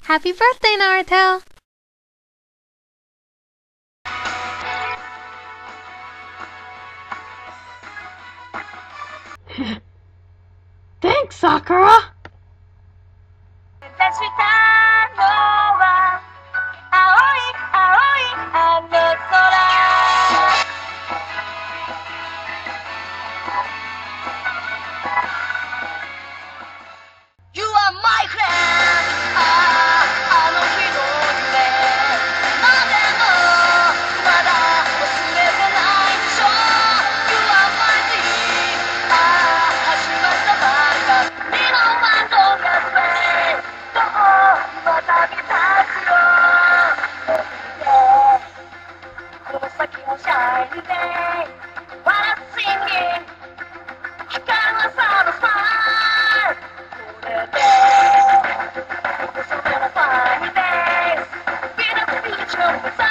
Happy birthday, Naruto! Thanks, Sakura! You are my friend. Ah, あの日の夢までもまだ忘れてないでしょ You are my dream. 始まったばかりのワンドリアスウェイ。どう旅立つよ。この先もシャイニーデイ。What a singing. 光る朝のスマイル。これでそれのファインデイ。Be the beach of the